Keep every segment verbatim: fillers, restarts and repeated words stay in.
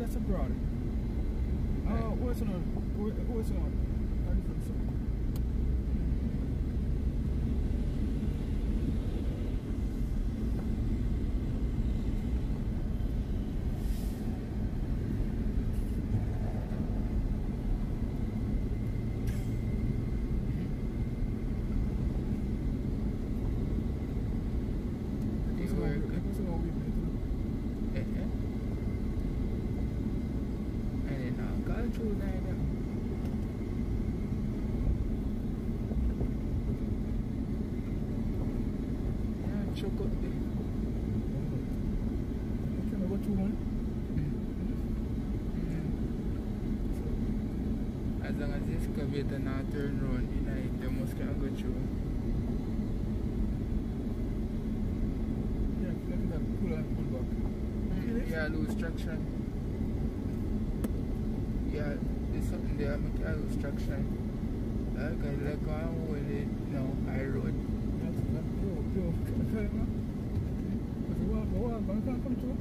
that's abroad. Oh, what's on? What's on? I different song. As long as the excavator not turn around, you know, the must can go through. Yeah, let that pull and pull back. Mm. Yeah, lose traction. Yeah, there's something there, I can lose traction. Like I like one with it, no, I road. That's that. Yo, yo, okay, man. If you want, go on, but I can't come through.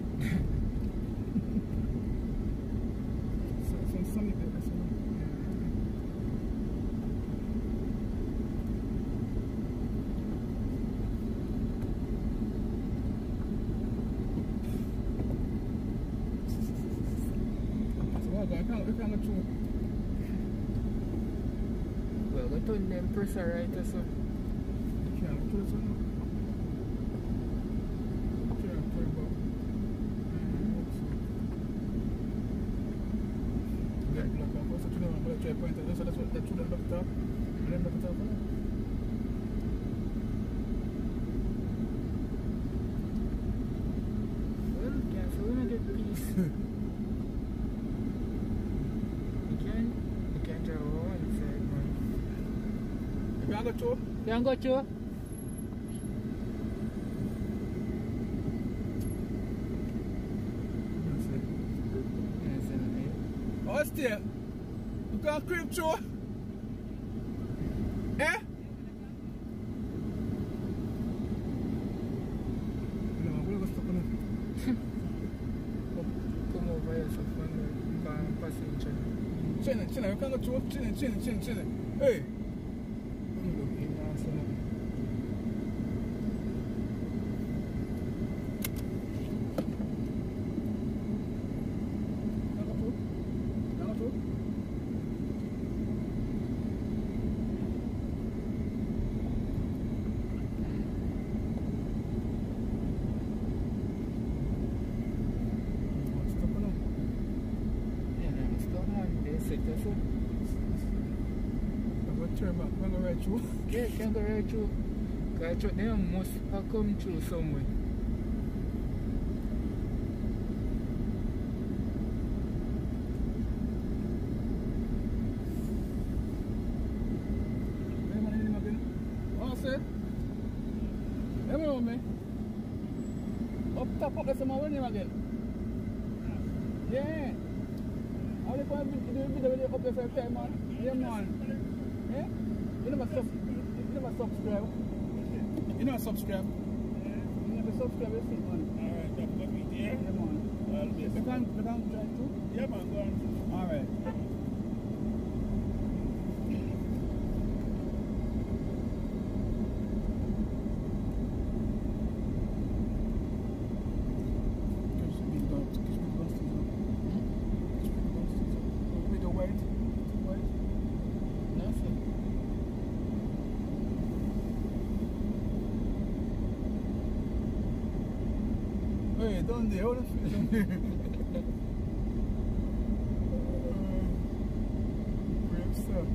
So, so sunny there, so. I can't, I can't go through. Well, go turn them pressure right or so. You can't go through, so no. You can't turn back. Yeah, look, I'm going to turn around, but I try to point it. So that's what, that's what I'm looking at. And then look at that. Well, yeah, so we're going to get peace. You can't go through? You can't go through? Oh, still? You can't creep through? Eh? No, I'm going to stop on it. Come over here, so from the passenger. Chin it, chin it, you can't go through? Chin it, chin it, chin it, chin it. Hey! Turn back, can go right through? Yeah, can go right through. Because I thought they must have come through somewhere. Hey man, you again? Oh, sir? Hey man, me. Up top, up there, some more name again. Yeah. How do you want to do a video up there for a time, man? Yeah, man. Yeah? You never sub you never subscribe. You never subscribe. You never subscribe, you see, man. Alright, that's what we did. Yeah, man. Well, You yes. can, you can drive too? Yeah, man, go on. Alright. Hey, don't they? Hold on. Great stuff.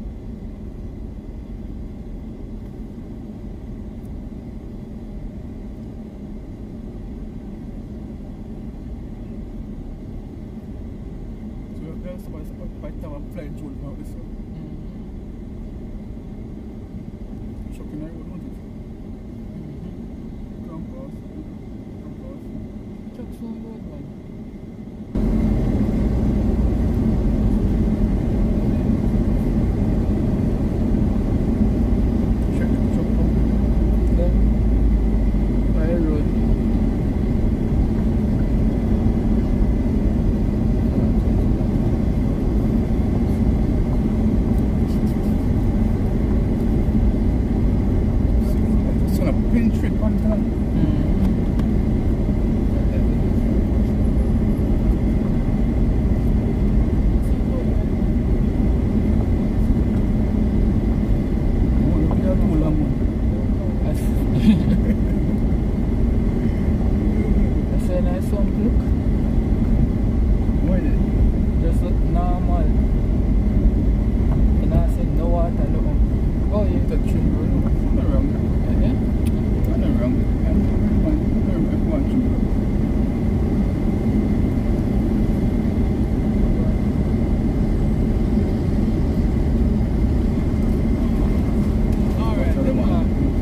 So there's somebody by the time I'm flying drone about this one. Shocking, I would want it. Come past. Come past. Truck's on road, man. Check the truck out. Yeah. By road. So pump look. Where is it? Just look normal. And I said no water, no. Oh, yeah. It's a trim, bro. Nothing wrong. Yeah? Nothing wrong. One trim. Alright, come on.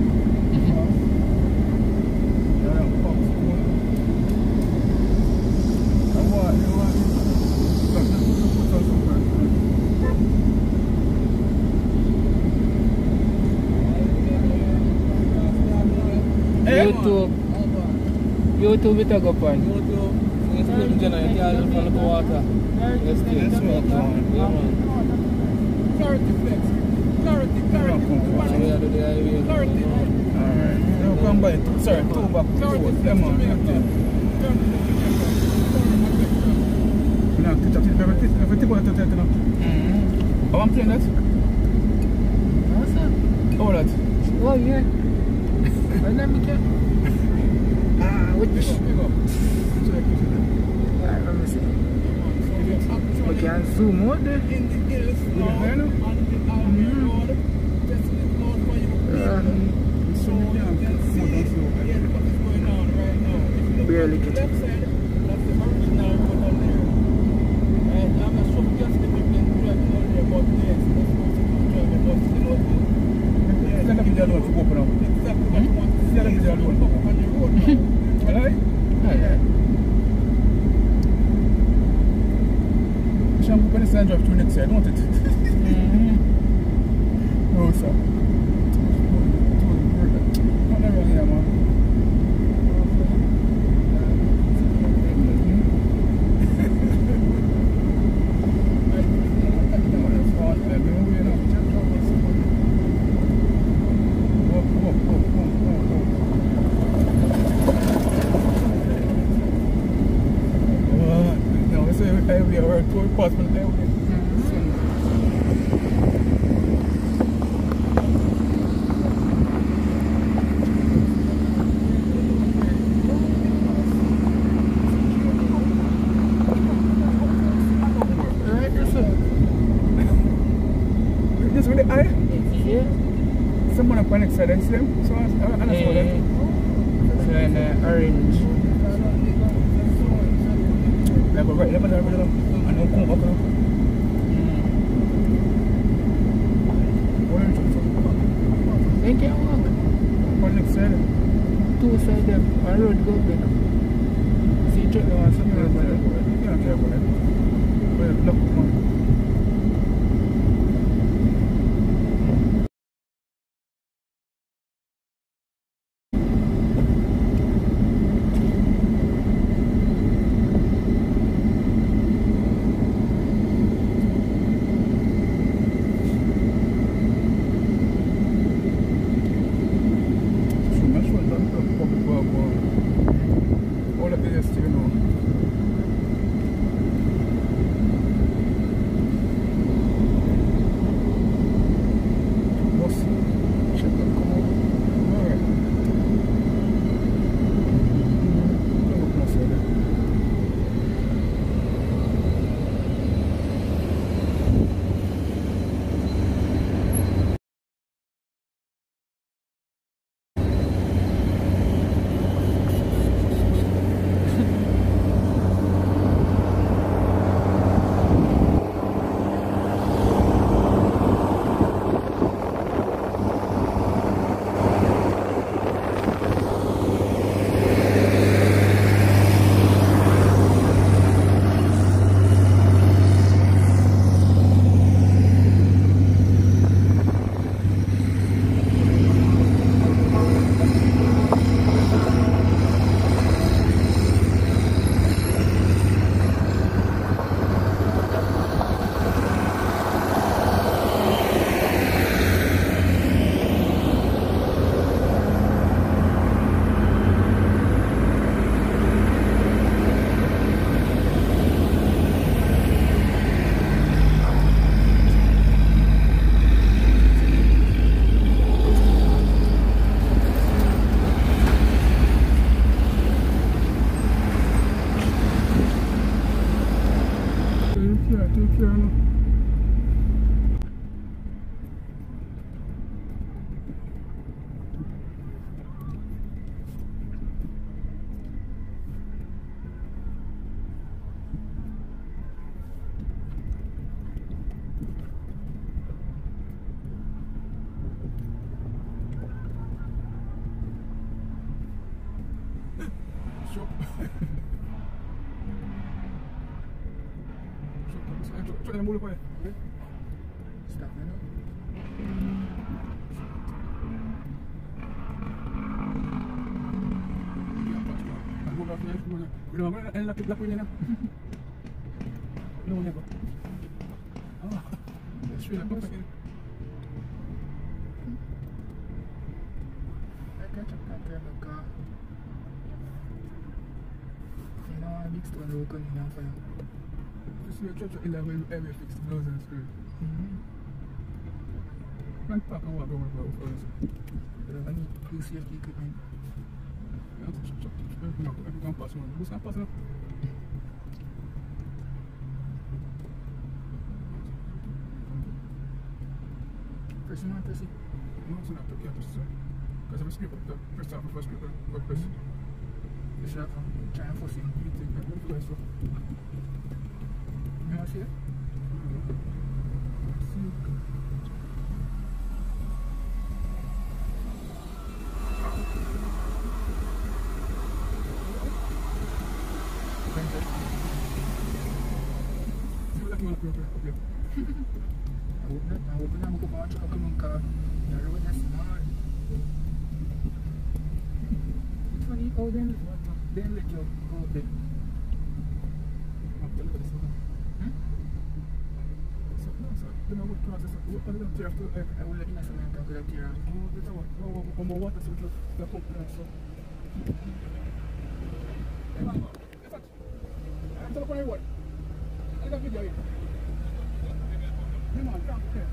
YouTube. YouTube it a go pan. YouTube. It's living general, you can't follow the water. Let's take it. Yeah, man. Clarity flex. Clarity, clarity. So we are to the highway. Clarity. Alright. Now come by. Sorry, two back. Clarity. Come on. Now, touch it. Everything what to take now. Oh, I'm playing that. What's that? Oh, that. Oh, yeah. Let me get. Ah, what the shit? Alright, let me see. We can zoom out there. Barely get it. Stand up in the alone to open up. Stand up in the alone. Alright? Alright. Shampoo when it's time drive to next side, don't it? Mm-hmm. No, sir. Not around here, man. Highway or tour passment highway. Alright, that's it. This with the eye? Yeah. Someone up on the next side, see them? So I I I saw that. So in uh, orange. Level right, level right, level right. And then come up now. Orange. They can't walk. On the next side. Two sides them. One road go back. See, check the one somewhere over there. You don't care about it. Well, look, come on. All of this, you know. care now. Stop me now. I catch up that time of car. You know, I mixed one local in here for you. Just see a church in there when every fixed blows and screw. Man, pack and walk over for us. I need good safety equipment. Yeah, to check, check, check. Every can pass one. Who's not passing up? Pressing on, pressing. No, it's not. Okay, just because I'm a skipper. The first time, the first skipper, go press. This is try and force him. You take that. Let me go so. You want to see it? See. I hope not. I hope not. I'm going to check out the car. The road is small. Which one you go then? Then let you go up there. Hmm? Then I would process it. What are the tear after? I will let you know something about the tear. Oh, that's what. Oh, oh, oh, water so the the pump there so. Hey man, that's it. I'm telling you what. I got video here. Hey man, come here.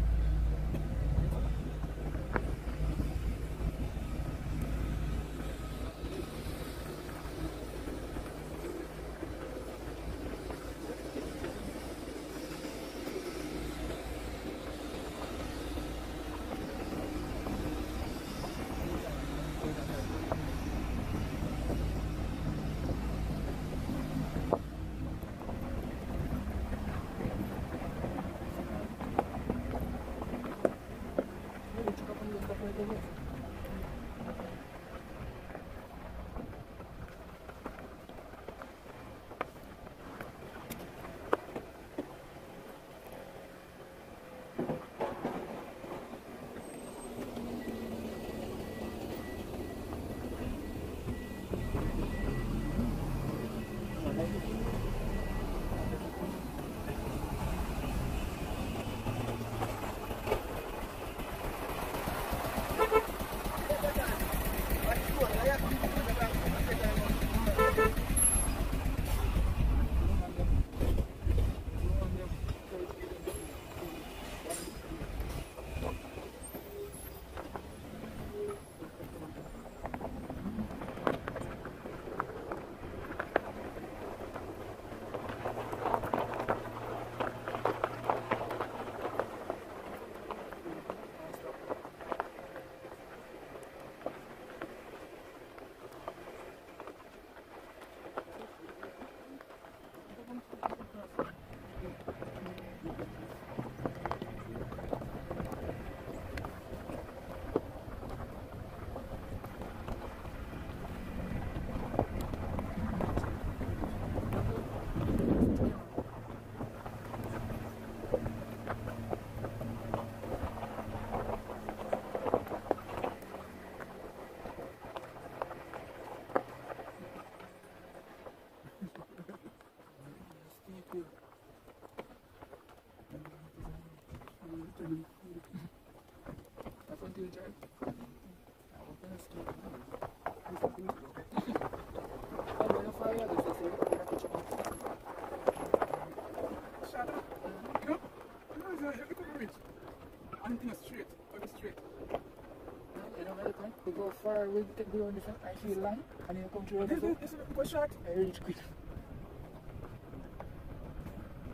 We go far, we take the on the front, I feel long, and then come through the This is go short. I reach quick.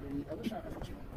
I was trying to